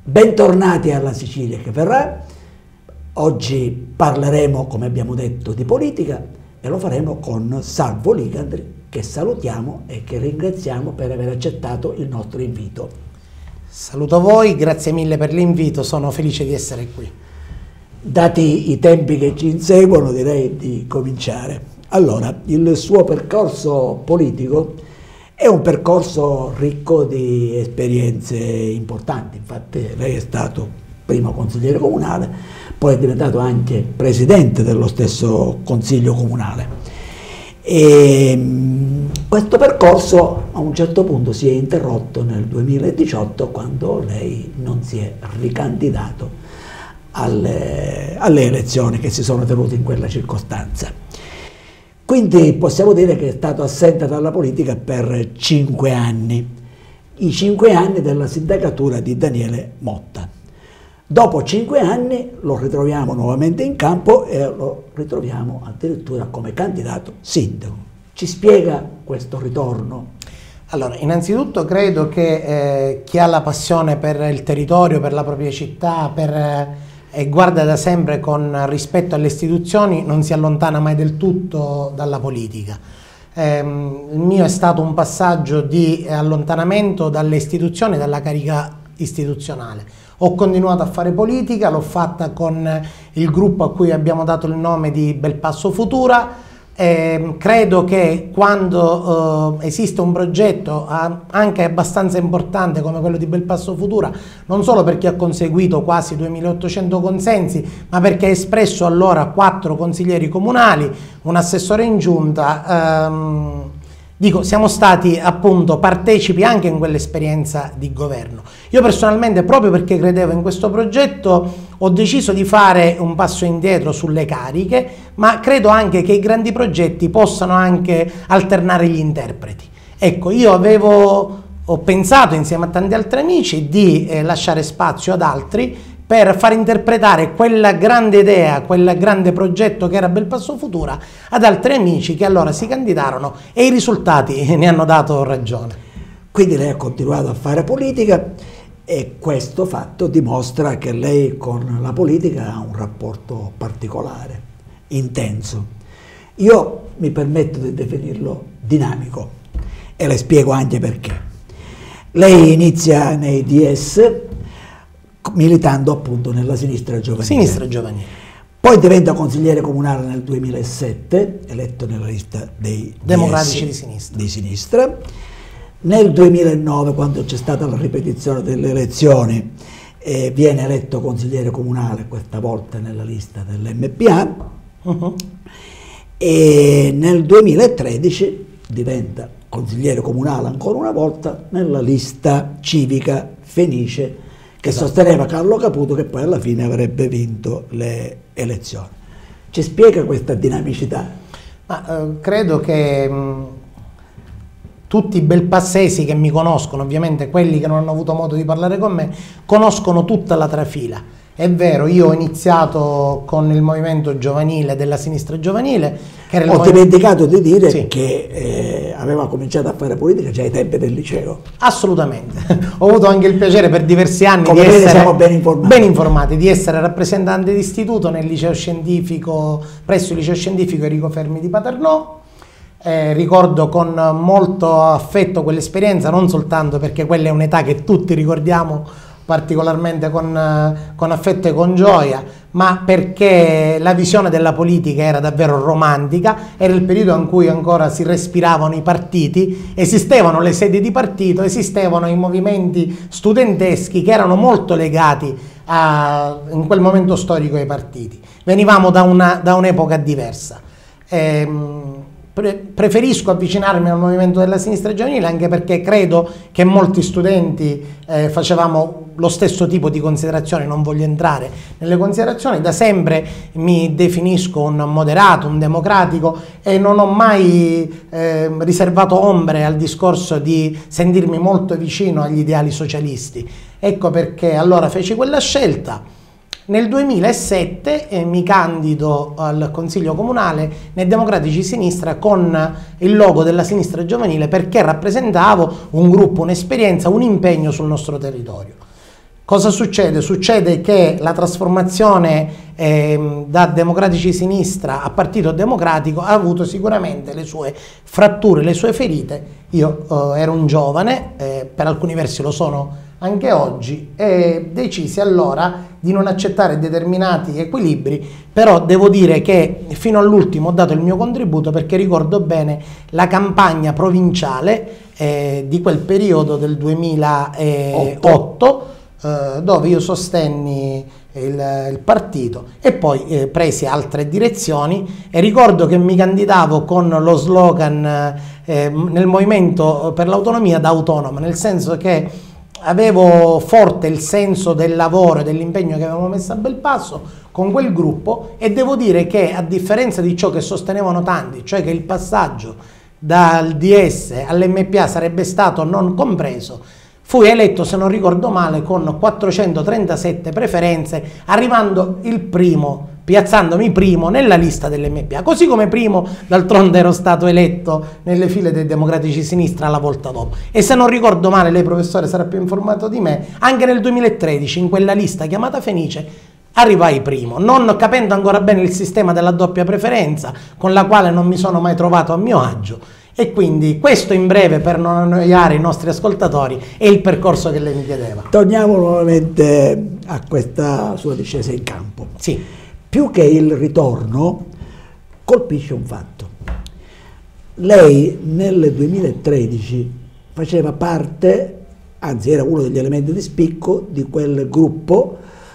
Bentornati alla Sicilia che verrà. Oggi parleremo, come abbiamo detto, di politica e lo faremo con Salvo Licandri, che salutiamo e che ringraziamo per aver accettato il nostro invito. Saluto voi, grazie mille per l'invito, sono felice di essere qui. Dati i tempi che ci inseguono, direi di cominciare. Allora, il suo percorso politico è un percorso ricco di esperienze importanti. Infatti lei è stato prima consigliere comunale, poi è diventato anche presidente dello stesso consiglio comunale. E questo percorso a un certo punto si è interrotto nel 2018, quando lei non si è ricandidato alle elezioni che si sono tenute in quella circostanza. Quindi possiamo dire che è stato assente dalla politica per 5 anni, i 5 anni della sindacatura di Daniele Motta. Dopo 5 anni lo ritroviamo nuovamente in campo e lo ritroviamo addirittura come candidato sindaco. Ci spiega questo ritorno? Allora, innanzitutto credo che chi ha la passione per il territorio, per la propria città, e guarda da sempre con rispetto alle istituzioni, non si allontana mai del tutto dalla politica. Il mio è stato un passaggio di allontanamento dalle istituzioni, dalla carica istituzionale. Ho continuato a fare politica, l'ho fatta con il gruppo a cui abbiamo dato il nome di Belpasso Futura. Credo che quando esiste un progetto anche abbastanza importante come quello di Belpasso Futura, non solo perché ha conseguito quasi 2800 consensi, ma perché ha espresso allora 4 consiglieri comunali, un assessore in giunta, siamo stati appunto partecipi anche in quell'esperienza di governo. Io personalmente, proprio perché credevo in questo progetto, ho deciso di fare un passo indietro sulle cariche, ma credo anche che i grandi progetti possano anche alternare gli interpreti. Ecco, ho pensato insieme a tanti altri amici di lasciare spazio ad altri per far interpretare quella grande idea, quel grande progetto che era Belpasso Futura ad altri amici che allora si candidarono e i risultati ne hanno dato ragione. Quindi lei ha continuato a fare politica e questo fatto dimostra che lei con la politica ha un rapporto particolare, intenso. Io mi permetto di definirlo dinamico e le spiego anche perché. Lei inizia nei DS militando appunto nella sinistra giovanile. Sinistra giovanile. Poi diventa consigliere comunale nel 2007, eletto nella lista dei Democratici di sinistra. Nel 2009, quando c'è stata la ripetizione delle elezioni, viene eletto consigliere comunale, questa volta nella lista dell'MPA. E nel 2013 diventa consigliere comunale ancora una volta nella lista civica Fenice, che sosteneva Carlo Caputo, che poi alla fine avrebbe vinto le elezioni. Ci spiega questa dinamicità? Credo che tutti i belpassesi che mi conoscono, ovviamente quelli che non hanno avuto modo di parlare con me, conoscono tutta la trafila. È vero, io ho iniziato con il movimento giovanile della sinistra giovanile. Ho dimenticato di dire che aveva cominciato a fare politica già ai tempi del liceo. Assolutamente. Ho avuto anche il piacere per diversi anni come di essere siamo ben informati, di essere rappresentante di istituto nel liceo scientifico, presso il liceo scientifico Enrico Fermi di Paternò. Ricordo con molto affetto quell'esperienza, non soltanto perché quella è un'età che tutti ricordiamo particolarmente con affetto e con gioia, ma perché la visione della politica era davvero romantica. Era il periodo in cui ancora si respiravano i partiti, esistevano le sedi di partito, esistevano i movimenti studenteschi che erano molto legati in quel momento storico ai partiti. Venivamo da un'epoca diversa. Preferisco avvicinarmi al movimento della sinistra giovanile anche perché credo che molti studenti facevamo lo stesso tipo di considerazioni. Non voglio entrare nelle considerazioni, da sempre mi definisco un moderato, un democratico e non ho mai riservato ombre al discorso di sentirmi molto vicino agli ideali socialisti. Ecco perché allora feci quella scelta. Nel 2007 mi candido al Consiglio Comunale nei Democratici Sinistra con il logo della sinistra giovanile perché rappresentavo un gruppo, un'esperienza, un impegno sul nostro territorio. Cosa succede? Succede che la trasformazione da democratici sinistra a partito democratico ha avuto sicuramente le sue fratture, le sue ferite. Io ero un giovane, per alcuni versi lo sono anche oggi, e decisi allora di non accettare determinati equilibri, però devo dire che fino all'ultimo ho dato il mio contributo, perché ricordo bene la campagna provinciale di quel periodo del 2008, dove io sostenni il partito e poi presi altre direzioni, e ricordo che mi candidavo con lo slogan nel Movimento per l'Autonomia da autonoma, nel senso che avevo forte il senso del lavoro e dell'impegno che avevamo messo a Belpasso con quel gruppo, e devo dire che, a differenza di ciò che sostenevano tanti, cioè che il passaggio dal DS all'MPA sarebbe stato non compreso, fui eletto, se non ricordo male, con 437 preferenze, arrivando il primo, piazzandomi primo nella lista dell'MPA, così come primo d'altronde ero stato eletto nelle file dei democratici sinistra la volta dopo. E se non ricordo male, lei professore sarà più informato di me, anche nel 2013 in quella lista chiamata Fenice arrivai primo, non capendo ancora bene il sistema della doppia preferenza, con la quale non mi sono mai trovato a mio agio. E quindi questo, in breve, per non annoiare i nostri ascoltatori, è il percorso che lei mi chiedeva. Torniamo nuovamente a questa sua discesa in campo. Sì. Più che il ritorno, colpisce un fatto. Lei nel 2013 faceva parte, anzi era uno degli elementi di spicco di quel gruppo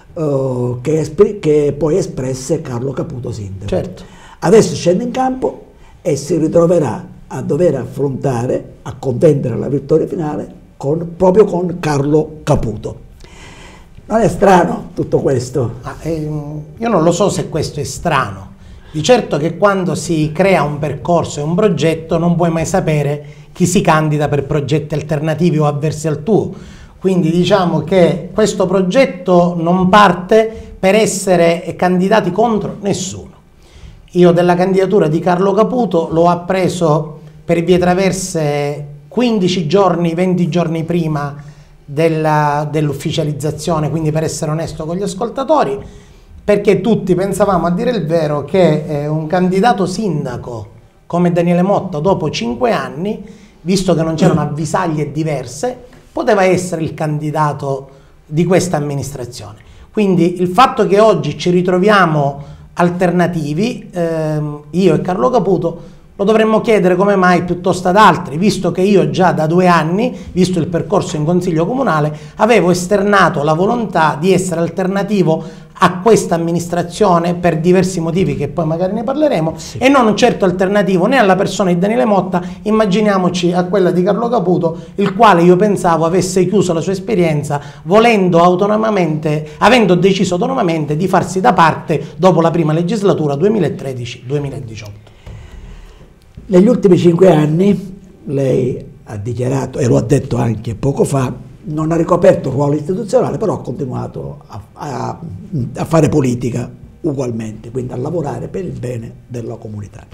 che poi espresse Carlo Caputo sindaco. Certo. Adesso scende in campo e si ritroverà a dover affrontare, a contendere la vittoria finale proprio con Carlo Caputo. Non è strano tutto questo? Io non lo so se questo è strano. Di certo che quando si crea un percorso e un progetto non puoi mai sapere chi si candida per progetti alternativi o avversi al tuo. Quindi diciamo che questo progetto non parte per essere candidati contro nessuno. Io della candidatura di Carlo Caputo l'ho appreso per vie traverse 15 giorni, 20 giorni prima dell'ufficializzazione, quindi per essere onesto con gli ascoltatori, perché tutti pensavamo, a dire il vero, che un candidato sindaco come Daniele Motta, dopo 5 anni, visto che non c'erano avvisaglie diverse, poteva essere il candidato di questa amministrazione. Quindi il fatto che oggi ci ritroviamo alternativi, io e Carlo Caputo, lo dovremmo chiedere come mai piuttosto ad altri, visto che io già da 2 anni, visto il percorso in Consiglio Comunale, avevo esternato la volontà di essere alternativo a questa amministrazione per diversi motivi che poi magari ne parleremo, sì, e non certo alternativo né alla persona di Daniele Motta, immaginiamoci a quella di Carlo Caputo, il quale io pensavo avesse chiuso la sua esperienza volendo autonomamente, avendo deciso autonomamente di farsi da parte dopo la prima legislatura 2013-2018. Negli ultimi 5 anni lei ha dichiarato, e lo ha detto anche poco fa, non ha ricoperto un ruolo istituzionale, però ha continuato a fare politica ugualmente, quindi a lavorare per il bene della comunità.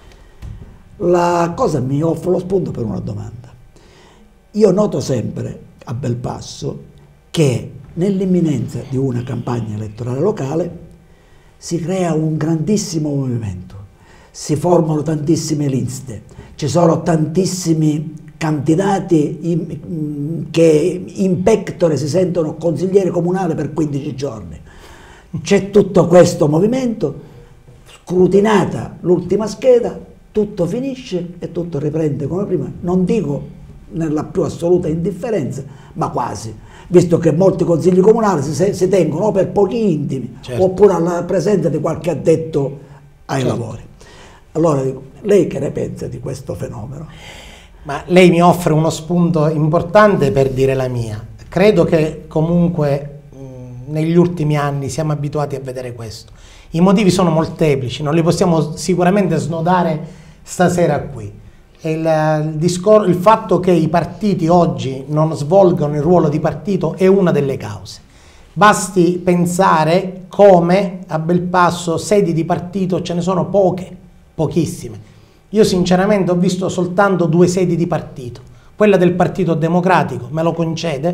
La cosa mi offre lo spunto per una domanda. Io noto sempre a Belpasso che nell'imminenza di una campagna elettorale locale si crea un grandissimo movimento, si formano tantissime liste, ci sono tantissimi candidati che in pectore si sentono consiglieri comunali per 15 giorni. C'è tutto questo movimento, scrutinata l'ultima scheda, tutto finisce e tutto riprende come prima, non dico nella più assoluta indifferenza, ma quasi, visto che molti consigli comunali si tengono o per pochi intimi, certo, oppure alla presenza di qualche addetto ai, certo, lavori. Allora, lei che ne pensa di questo fenomeno? Ma lei mi offre uno spunto importante per dire la mia. Credo che comunque negli ultimi anni siamo abituati a vedere questo. I motivi sono molteplici, non li possiamo sicuramente snodare stasera qui. Il fatto che i partiti oggi non svolgono il ruolo di partito è una delle cause. Basti pensare come a Belpasso sedi di partito ce ne sono poche, pochissime. Io sinceramente ho visto soltanto 2 sedi di partito, quella del Partito Democratico, me lo concede,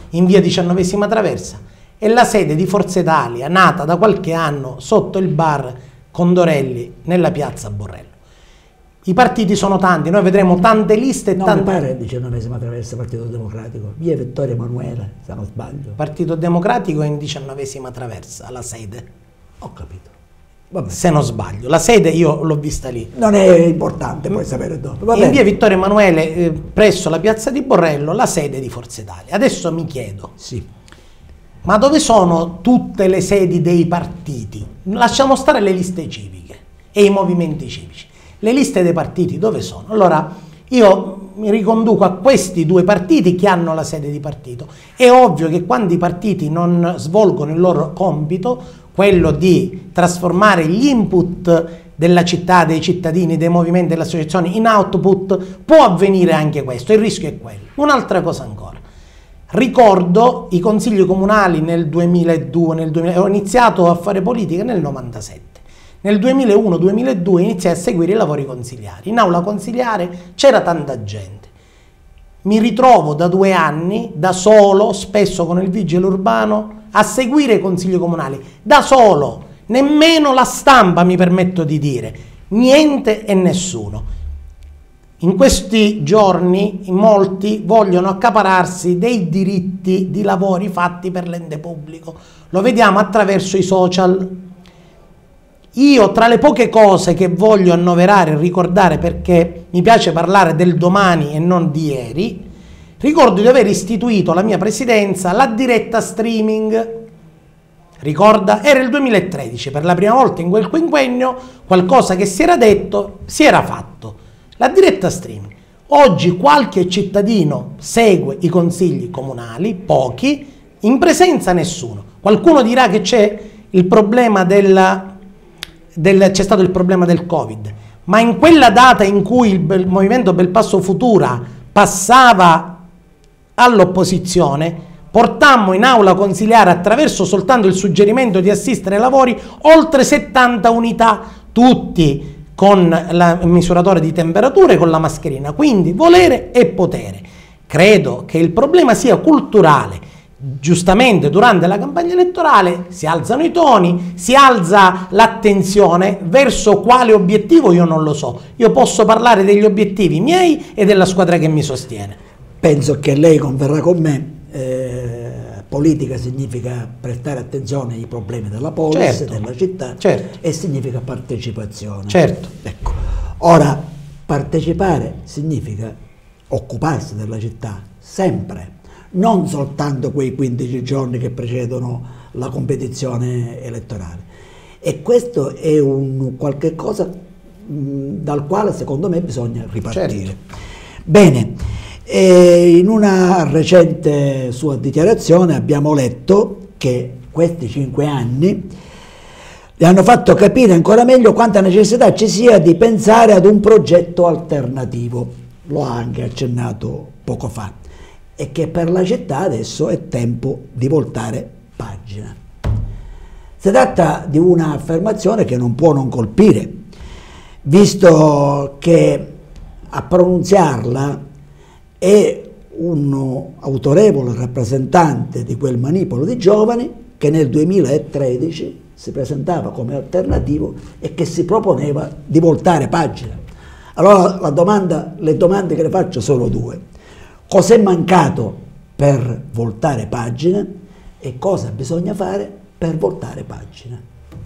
in via 19ª Traversa, è la sede di Forza Italia, nata da qualche anno sotto il bar Condorelli nella piazza Borrello. I partiti sono tanti, noi vedremo tante liste e no, tante... mi pare 19ª Traversa, Partito Democratico, via Vittorio Emanuele, se non sbaglio. Partito Democratico è in 19ª Traversa, la sede. Ho capito. Vabbè. Se non sbaglio, la sede io l'ho vista lì. Non è importante, puoi sapere dopo. Va bene. In via Vittorio Emanuele, presso la piazza di Borrello, la sede di Forza Italia. Adesso mi chiedo, Sì. ma dove sono tutte le sedi dei partiti? Lasciamo stare le liste civiche e i movimenti civici. Le liste dei partiti dove sono? Allora, io mi riconduco a questi due partiti che hanno la sede di partito. È ovvio che quando i partiti non svolgono il loro compito, quello di trasformare gli input della città, dei cittadini, dei movimenti, delle associazioni in output, può avvenire anche questo, il rischio è quello. Un'altra cosa ancora. Ricordo i consigli comunali nel 2002, ho iniziato a fare politica nel 97. Nel 2001-2002 iniziai a seguire i lavori consigliari. In aula consigliare c'era tanta gente. Mi ritrovo da 2 anni, da solo, spesso con il vigile urbano, a seguire i consigli comunali. Da solo, nemmeno la stampa mi permetto di dire. Niente e nessuno. In questi giorni molti vogliono accapararsi dei diritti di lavori fatti per l'ente pubblico. Lo vediamo attraverso i social. Io tra le poche cose che voglio annoverare e ricordare, perché mi piace parlare del domani e non di ieri, ricordo di aver istituito alla mia presidenza la diretta streaming. Ricorda? Era il 2013, per la prima volta in quel quinquennio qualcosa che si era detto si era fatto. La diretta streaming. Oggi qualche cittadino segue i consigli comunali, pochi, in presenza nessuno. Qualcuno dirà che c'è il problema c'è stato il problema del Covid, ma in quella data in cui il Movimento Belpasso Futura passava all'opposizione, portammo in aula consiliare, attraverso soltanto il suggerimento di assistere ai lavori, oltre 70 unità, tutti con il misuratore di temperatura e con la mascherina. Quindi volere e potere. Credo che il problema sia culturale. Giustamente durante la campagna elettorale si alzano i toni, si alza l'attenzione verso quale obiettivo io non lo so. Io posso parlare degli obiettivi miei e della squadra che mi sostiene. Penso che lei converrà con me, politica significa prestare attenzione ai problemi della polis, certo, della città, certo, e significa partecipazione. Certo. Ecco. Ora, partecipare significa occuparsi della città, sempre. Non soltanto quei 15 giorni che precedono la competizione elettorale. E questo è un qualche cosa dal quale secondo me bisogna ripartire. Certo. Bene, in una recente sua dichiarazione abbiamo letto che questi 5 anni le hanno fatto capire ancora meglio quanta necessità ci sia di pensare ad un progetto alternativo. Lo ha anche accennato poco fa. E che per la città adesso è tempo di voltare pagina. Si tratta di un'affermazione che non può non colpire, visto che a pronunziarla è un autorevole rappresentante di quel manipolo di giovani che nel 2013 si presentava come alternativo e che si proponeva di voltare pagina. Allora le domande che le faccio sono 2. Cos'è mancato per voltare pagina e cosa bisogna fare per voltare pagina?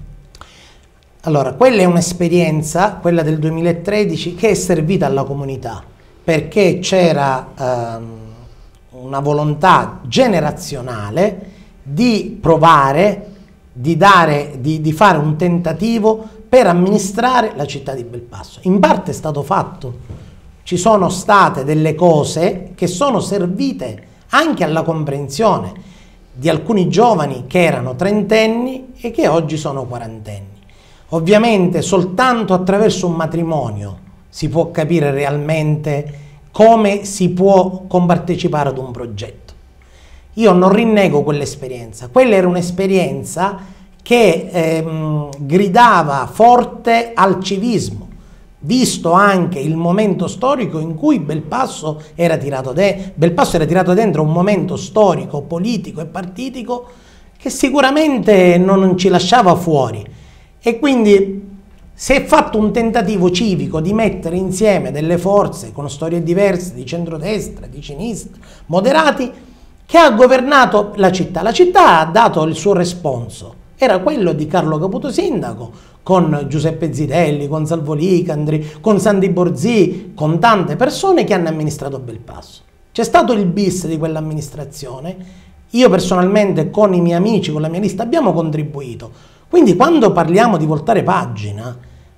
Allora, quella è un'esperienza, quella del 2013, che è servita alla comunità, perché c'era una volontà generazionale di provare, di fare un tentativo per amministrare la città di Belpasso. In parte è stato fatto. Ci sono state delle cose che sono servite anche alla comprensione di alcuni giovani che erano trentenni e che oggi sono quarantenni. Ovviamente soltanto attraverso un matrimonio si può capire realmente come si può compartecipare ad un progetto. Io non rinnego quell'esperienza. Quella era un'esperienza che gridava forte al civismo, visto anche il momento storico in cui Belpasso era tirato dentro un momento storico, politico e partitico che sicuramente non ci lasciava fuori. E quindi si è fatto un tentativo civico di mettere insieme delle forze con storie diverse, di centrodestra, di sinistra, moderati, che ha governato la città. La città ha dato il suo responso, era quello di Carlo Caputo sindaco, con Giuseppe Zitelli, con Salvo Licandri, con Santi Borzì, con tante persone che hanno amministrato Belpasso. C'è stato il bis di quell'amministrazione, io personalmente con i miei amici, con la mia lista abbiamo contribuito. Quindi quando parliamo di voltare pagina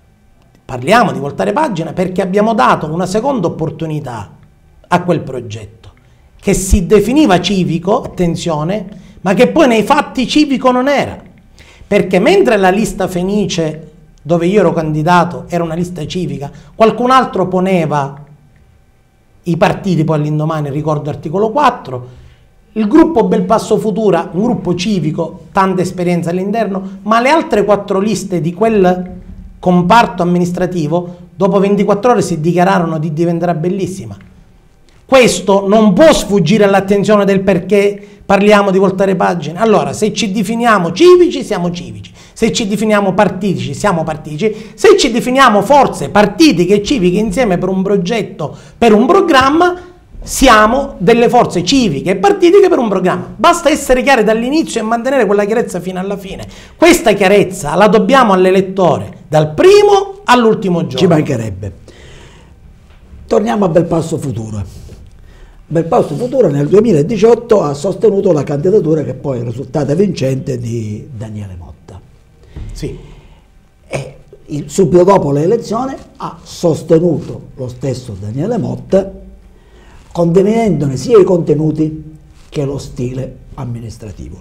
perché abbiamo dato una seconda opportunità a quel progetto, che si definiva civico, attenzione, ma che poi nei fatti civico non era. Perché mentre la lista Fenice, dove io ero candidato, era una lista civica, qualcun altro poneva i partiti, poi all'indomani ricordo articolo 4, il gruppo Belpasso Futura, un gruppo civico, tanta esperienza all'interno, ma le altre 4 liste di quel comparto amministrativo, dopo 24 ore si dichiararono di diventerà bellissima. Questo non può sfuggire all'attenzione del perché parliamo di voltare pagine. Allora, se ci definiamo civici, siamo civici. Se ci definiamo partitici, siamo partitici. Se ci definiamo forze partitiche e civiche insieme per un progetto, per un programma, siamo delle forze civiche e partitiche per un programma. Basta essere chiari dall'inizio e mantenere quella chiarezza fino alla fine. Questa chiarezza la dobbiamo all'elettore, dal primo all'ultimo giorno. Ci mancherebbe. Torniamo a Belpasso Futura. Belpasso Futura nel 2018 ha sostenuto la candidatura che poi è risultata vincente di Daniele Motta. Sì. E subito dopo le elezioni ha sostenuto lo stesso Daniele Motta, condividendone sia i contenuti che lo stile amministrativo.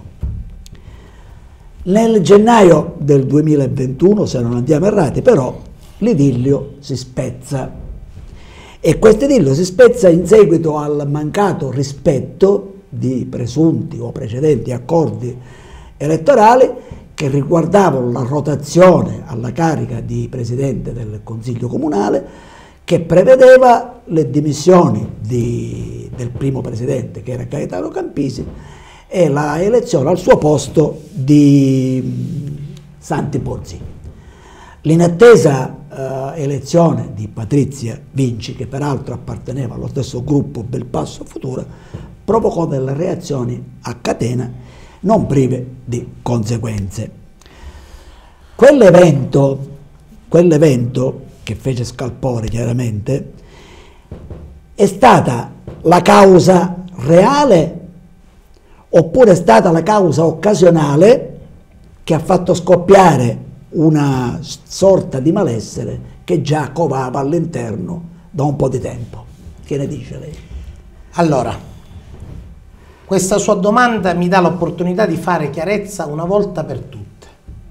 Nel gennaio del 2021, se non andiamo errati, però l'idillio si spezza. E questo idillio si spezza in seguito al mancato rispetto di presunti o precedenti accordi elettorali che riguardavano la rotazione alla carica di presidente del Consiglio Comunale, che prevedeva le dimissioni del primo presidente, che era Gaetano Campisi, e la elezione al suo posto di Santi Borzì. L'inattesa elezione di Patrizia Vinci, che peraltro apparteneva allo stesso gruppo Belpasso Futura, provocò delle reazioni a catena non prive di conseguenze. Quell'evento che fece scalpore chiaramente è stata la causa reale oppure è stata la causa occasionale che ha fatto scoppiare una sorta di malessere che già covava all'interno da un po' di tempo. Che ne dice lei? Allora, questa sua domanda mi dà l'opportunità di fare chiarezza una volta per tutte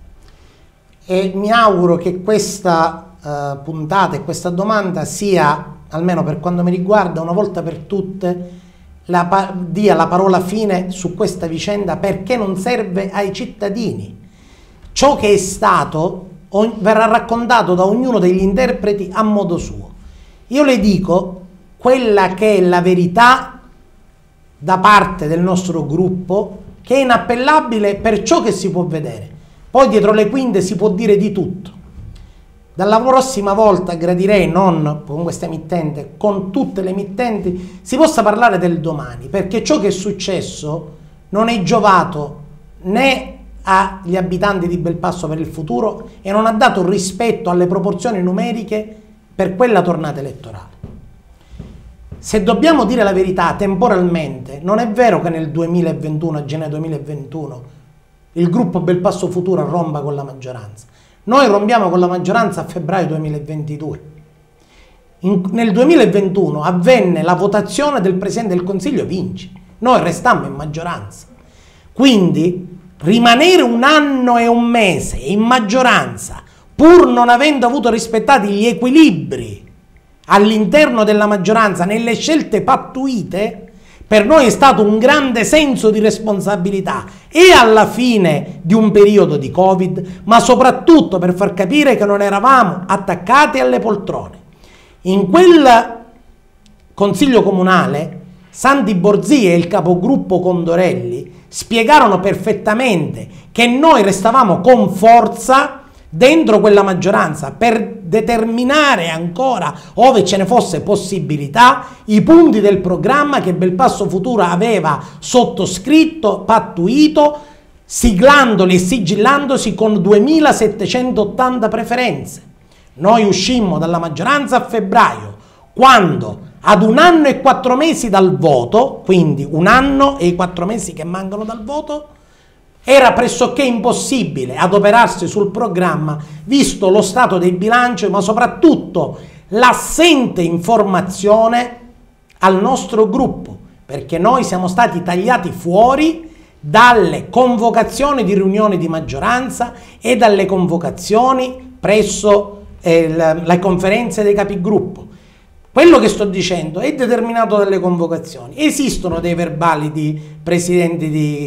e mi auguro che questa puntata e questa domanda sia, almeno per quanto mi riguarda, una volta per tutte dia la parola fine su questa vicenda, perché non serve ai cittadini. Ciò che è stato verrà raccontato da ognuno degli interpreti a modo suo. Io le dico quella che è la verità da parte del nostro gruppo, che è inappellabile per ciò che si può vedere. Poi dietro le quinte si può dire di tutto. Dalla prossima volta gradirei, non con questa emittente, con tutte le emittenti, si possa parlare del domani, perché ciò che è successo non è giovato né agli abitanti di Belpasso per il futuro e non ha dato rispetto alle proporzioni numeriche per quella tornata elettorale. Se dobbiamo dire la verità temporalmente, non è vero che nel 2021, a gennaio 2021, il gruppo Belpasso Futura rompa con la maggioranza. Noi rompiamo con la maggioranza a febbraio 2022. Nel 2021 avvenne la votazione del Presidente del Consiglio Vinci. Noi restammo in maggioranza. Quindi rimanere un anno e un mese in maggioranza, pur non avendo avuto rispettati gli equilibri all'interno della maggioranza nelle scelte pattuite, Per noi è stato un grande senso di responsabilità e alla fine di un periodo di Covid, ma soprattutto per far capire che non eravamo attaccati alle poltrone. In quel Consiglio Comunale, Santi Borzia e il capogruppo Condorelli spiegarono perfettamente che noi restavamo con forza dentro quella maggioranza per determinare ancora, ove ce ne fosse possibilità, i punti del programma che Belpasso Futura aveva sottoscritto, pattuito, siglandoli e sigillandosi con 2780 preferenze. Noi uscimmo dalla maggioranza a febbraio, quando ad 1 anno e 4 mesi dal voto, quindi 1 anno e i 4 mesi che mancano dal voto, era pressoché impossibile adoperarsi sul programma, visto lo stato dei bilanci, ma soprattutto l'assente informazione al nostro gruppo, perché noi siamo stati tagliati fuori dalle convocazioni di riunioni di maggioranza e dalle convocazioni presso le conferenze dei capigruppo. Quello che sto dicendo è determinato dalle convocazioni. Esistono dei verbali di presidenti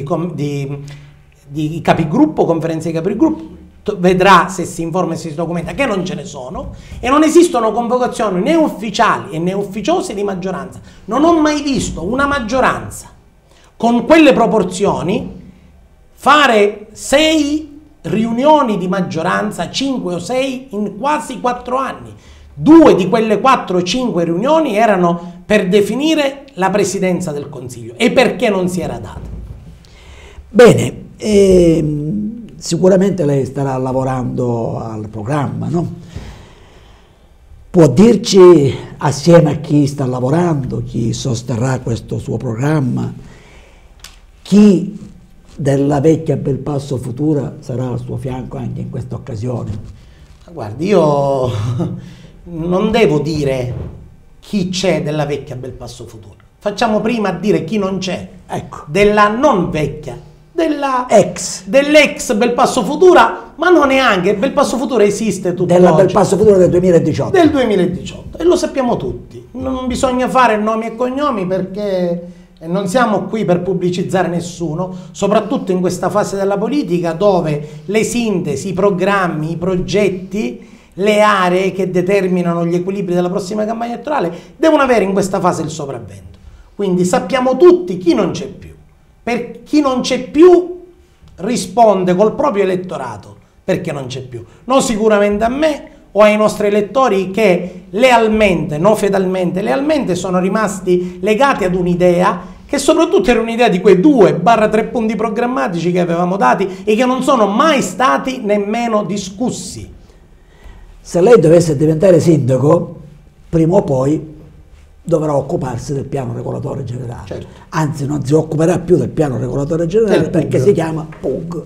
di capigruppo, conferenze di capigruppo, vedrà se si informa e si documenta che non ce ne sono, e non esistono convocazioni né ufficiali né ufficiose di maggioranza. Non ho mai visto una maggioranza con quelle proporzioni fare 6 riunioni di maggioranza, 5 o 6 in quasi 4 anni. 2 di quelle 4 o 5 riunioni erano per definire la presidenza del Consiglio. E perché non si era data? Bene, sicuramente lei starà lavorando al programma, no? Può dirci, assieme a chi sta lavorando, chi sosterrà questo suo programma, chi della vecchia Belpasso Futura sarà al suo fianco anche in questa occasione? Guardi, io non devo dire chi c'è della vecchia Belpasso Futura. Facciamo prima a dire chi non c'è, ecco, della non vecchia, dell'ex Belpasso Futura, ma non neanche, Belpasso Futura esiste tutto della Belpasso Futura del 2018. Del 2018, e lo sappiamo tutti. Non bisogna fare nomi e cognomi perché non siamo qui per pubblicizzare nessuno, soprattutto in questa fase della politica dove le sintesi, i programmi, i progetti, le aree che determinano gli equilibri della prossima campagna elettorale devono avere in questa fase il sopravvento. Quindi sappiamo tutti chi non c'è più. Per chi non c'è più risponde col proprio elettorato perché non c'è più. Non sicuramente a me o ai nostri elettori che lealmente, non fedelmente, lealmente sono rimasti legati ad un'idea che soprattutto era un'idea di quei 2/3 punti programmatici che avevamo dati e che non sono mai stati nemmeno discussi. Se lei dovesse diventare sindaco, prima o poi dovrà occuparsi del piano regolatore generale. Certo. Anzi, non si occuperà più del piano regolatore generale perché si chiama PUG.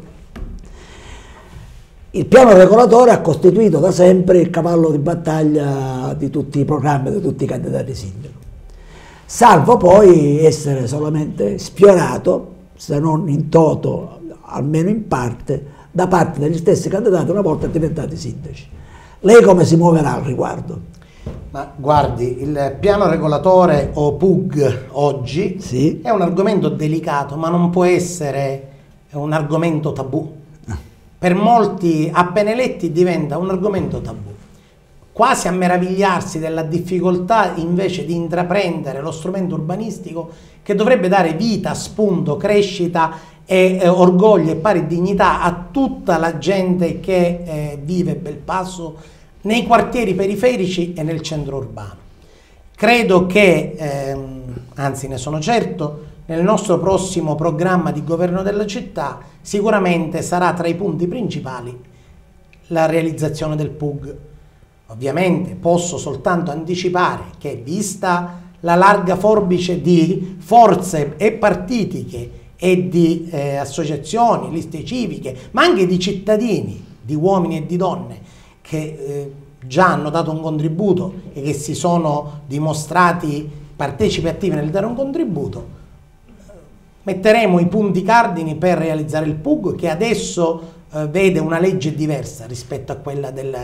Il piano regolatore ha costituito da sempre il cavallo di battaglia di tutti i programmi, di tutti i candidati sindaco, salvo poi essere solamente sfiorato, se non in toto, almeno in parte, da parte degli stessi candidati una volta diventati sindaci. Lei come si muoverà al riguardo? Ma guardi, il piano regolatore o PUG oggi sì, è un argomento delicato, ma non può essere un argomento tabù. Per molti appena eletti diventa un argomento tabù, quasi a meravigliarsi della difficoltà invece di intraprendere lo strumento urbanistico che dovrebbe dare vita, spunto, crescita e orgoglio e pari dignità a tutta la gente che vive Belpasso nei quartieri periferici e nel centro urbano. Credo che, anzi ne sono certo, nel nostro prossimo programma di governo della città sicuramente sarà tra i punti principali la realizzazione del PUG. Ovviamente posso soltanto anticipare che, vista la larga forbice di forze e partitiche e di associazioni, liste civiche, ma anche di cittadini, di uomini e di donne, che già hanno dato un contributo e che si sono dimostrati partecipi attivi nel dare un contributo, metteremo i punti cardini per realizzare il PUG, che adesso vede una legge diversa rispetto a quella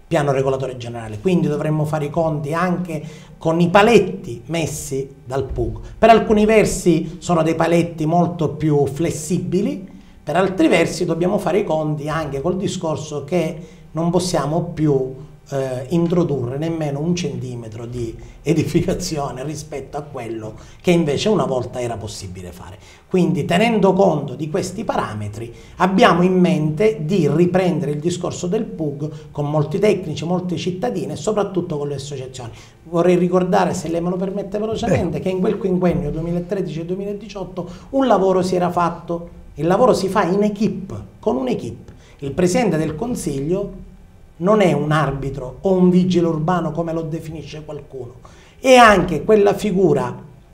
piano regolatore generale, quindi dovremmo fare i conti anche con i paletti messi dal PUG. Per alcuni versi sono dei paletti molto più flessibili, per altri versi dobbiamo fare i conti anche col discorso che non possiamo più introdurre nemmeno 1 centimetro di edificazione rispetto a quello che invece una volta era possibile fare. Quindi, tenendo conto di questi parametri, abbiamo in mente di riprendere il discorso del PUG con molti tecnici, molte cittadine e soprattutto con le associazioni. Vorrei ricordare, se lei me lo permette velocemente, che in quel quinquennio 2013 e 2018 un lavoro si era fatto. Il lavoro si fa in equipe, con un'equipe. Il Presidente del Consiglio non è un arbitro o un vigile urbano come lo definisce qualcuno, è anche quella figura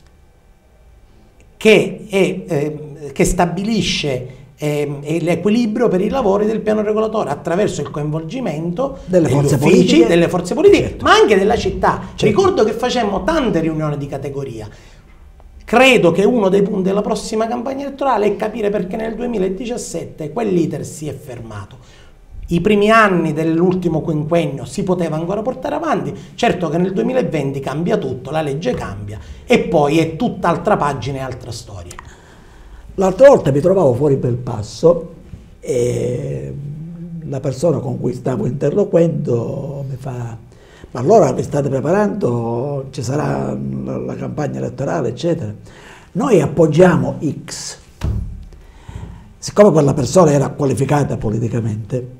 che stabilisce l'equilibrio per i lavori del piano regolatore attraverso il coinvolgimento delle forze politiche, certo, ma anche della città. Certo. Ricordo che facemmo tante riunioni di categoria. Credo che uno dei punti della prossima campagna elettorale è capire perché nel 2017 quell'iter si è fermato. I primi anni dell'ultimo quinquennio si poteva ancora portare avanti, certo che nel 2020 cambia tutto, la legge cambia e poi è tutt'altra pagina e altra storia. L'altra volta mi trovavo fuori Belpasso e la persona con cui stavo interloquendo mi fa: ma allora vi state preparando, ci sarà la campagna elettorale eccetera, noi appoggiamo X. Siccome quella persona era qualificata politicamente,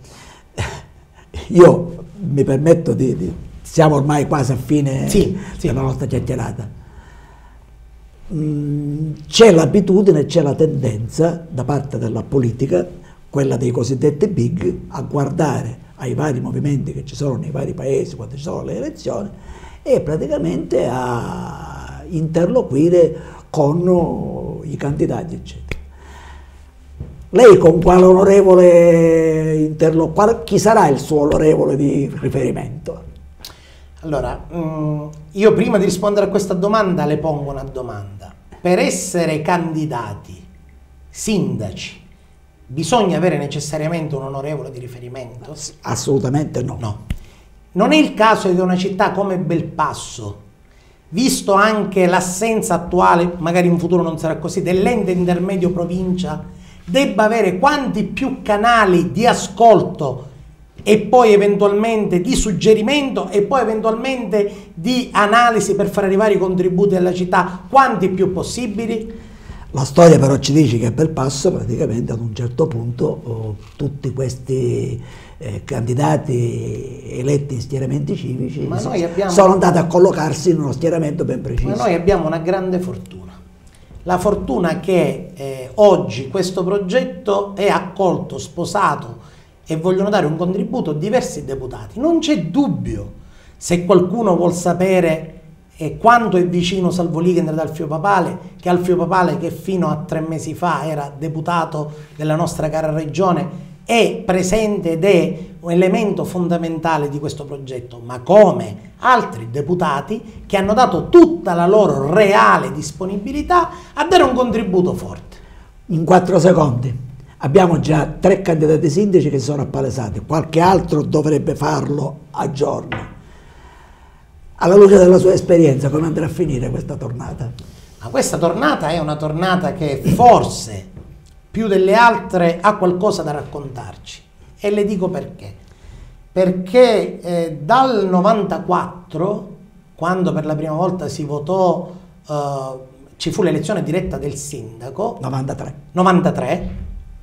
io mi permetto siamo ormai quasi a fine della nostra chiacchierata, c'è l'abitudine, c'è la tendenza da parte della politica, quella dei cosiddetti big, a guardare ai vari movimenti che ci sono nei vari paesi quando ci sono le elezioni e praticamente a interloquire con i candidati eccetera. Lei con quale onorevole interloquire? Chi sarà il suo onorevole di riferimento? Allora, io prima di rispondere a questa domanda le pongo una domanda. Per essere candidati, sindaci, bisogna avere necessariamente un onorevole di riferimento? Assolutamente no. No. Non è il caso che una città come Belpasso, visto anche l'assenza attuale, magari in futuro non sarà così, dell'ente intermedio provincia, debba avere quanti più canali di ascolto e poi eventualmente di suggerimento e poi eventualmente di analisi per far arrivare i contributi alla città, quanti più possibili? La storia però ci dice che a Belpasso praticamente ad un certo punto tutti questi candidati eletti in schieramenti civici sono andati a collocarsi in uno schieramento ben preciso. Ma noi abbiamo una grande fortuna. La fortuna che oggi questo progetto è accolto, sposato e vogliono dare un contributo diversi deputati. Non c'è dubbio, se qualcuno vuol sapere quanto è vicino Salvo Ligender ad Alfio Papale, che Alfio Papale, che fino a 3 mesi fa era deputato della nostra cara regione, è presente ed è un elemento fondamentale di questo progetto, ma come altri deputati che hanno dato tutta la loro reale disponibilità a dare un contributo forte. In 4 secondi abbiamo già 3 candidati sindaci che si sono appalesati, qualche altro dovrebbe farlo a giorno. Alla luce della sua esperienza, come andrà a finire questa tornata? Ma questa tornata è una tornata che forse più delle altre ha qualcosa da raccontarci, e le dico perché. Perché dal 94, quando per la prima volta si votò, ci fu l'elezione diretta del sindaco, 93,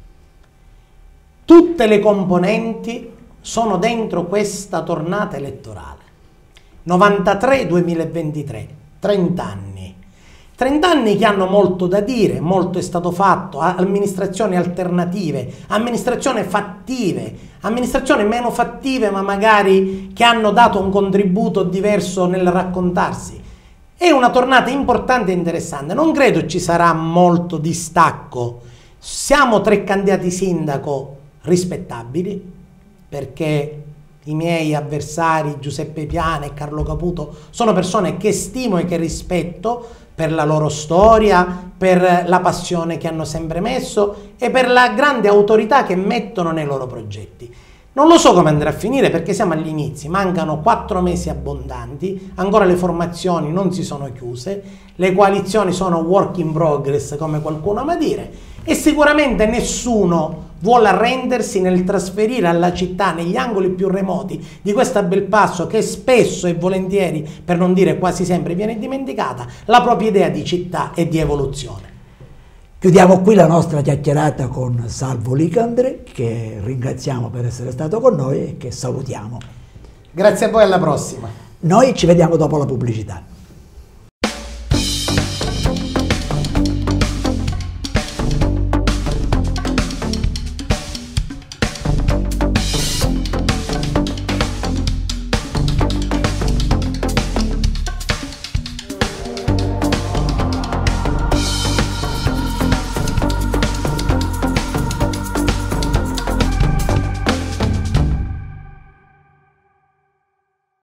tutte le componenti sono dentro questa tornata elettorale. 93-2023, 30 anni. 30 anni che hanno molto da dire, molto è stato fatto, amministrazioni alternative, amministrazioni fattive, amministrazioni meno fattive ma magari che hanno dato un contributo diverso nel raccontarsi. È una tornata importante e interessante, non credo ci sarà molto distacco. Siamo 3 candidati sindaco rispettabili, perché i miei avversari Giuseppe Piana e Carlo Caputo sono persone che stimo e che rispetto per la loro storia, per la passione che hanno sempre messo e per la grande autorità che mettono nei loro progetti. Non lo so come andrà a finire perché siamo agli inizi, mancano 4 mesi abbondanti, ancora le formazioni non si sono chiuse, le coalizioni sono work in progress come qualcuno ama dire e sicuramente nessuno vuole arrendersi nel trasferire alla città, negli angoli più remoti di questa bel passo che spesso e volentieri, per non dire quasi sempre, viene dimenticata, la propria idea di città e di evoluzione. Chiudiamo qui la nostra chiacchierata con Salvo Licandre, che ringraziamo per essere stato con noi e che salutiamo. Grazie a voi, alla prossima. Noi ci vediamo dopo la pubblicità.